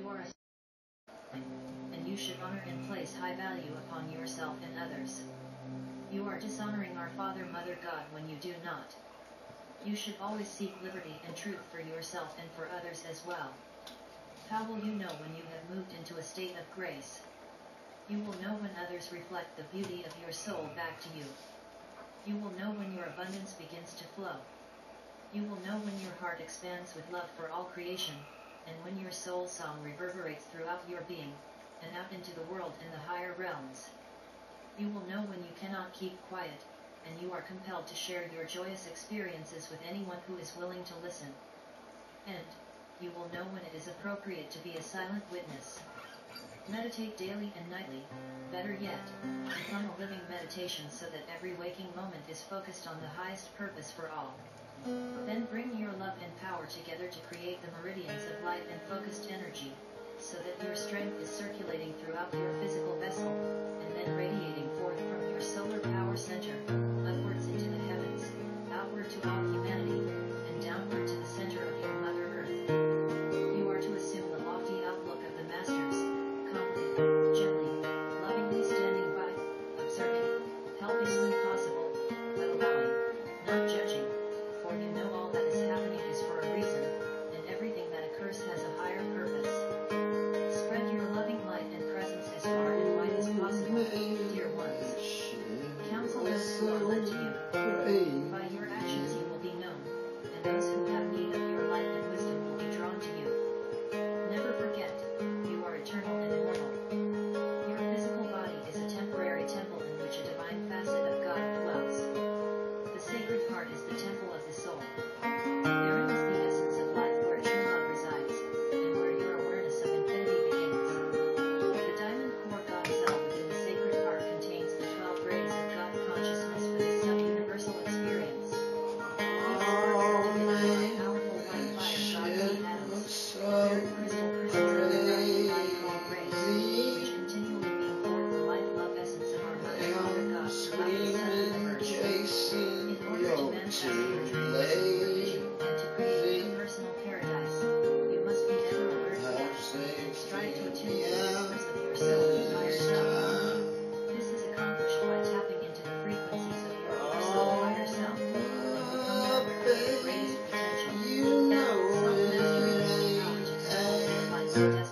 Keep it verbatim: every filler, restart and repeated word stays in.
are a and you should honor and place high value upon yourself and others. You are dishonoring our Father, Mother, God when you do not. You should always seek liberty and truth for yourself and for others as well. How will you know when you have moved into a state of grace? You will know when others reflect the beauty of your soul back to you. You will know when your abundance begins to flow. You will know when your heart expands with love for all creation, and when your soul song reverberates throughout your being, and out into the world and the higher realms. You will know when you cannot keep quiet, and you are compelled to share your joyous experiences with anyone who is willing to listen. And you will know when it is appropriate to be a silent witness. Meditate daily and nightly, better yet, become a living meditation so that every waking moment is focused on the highest purpose for all. Then bring your love and power together to create the meridians of light and focused energy, so that your strength is circulating throughout your physical vessel, and then radiating forth from your solar power center, upwards into the heavens, outward to all humanity, and downward to the center of your Mother Earth. You are to assume the lofty outlook of the Masters, calmly, gently, lovingly standing by, observing, helping when possible, but allowing, not judging, for you know all that is happening is for a reason, and everything that occurs has a higher purpose. Spread your loving light and presence as far and wide as possible, dear ones. Counsel those who are led to you. By your actions you will be known, and those who have need of your light and wisdom will be drawn to you. Never forget, you are eternal and immortal. Your physical body is a temporary temple in which a divine facet of God dwells. The sacred heart is the temple of the soul. Therein is the essence of life where true love resides, and where your awareness of infinity begins. The diamond core God cell within the sacred heart contains the twelve rays of God consciousness for this sub-universal experience. These sparks are depicted by powerful white fire God-made atoms, the third crystal prism of the dark light called rays, which continually beam forth the life-love essence of our Mother, Father God throughout the sub-universe. In order to manifest your dreams, your vision, and to create a personal paradise, you must be ever alert to love, and strive to attune to the whispers of yourself and higher self. This is accomplished by tapping into the frequencies of your personal higher self, and becoming aware of your greatest potential. Self-mastery has the power to exalt your life's destiny.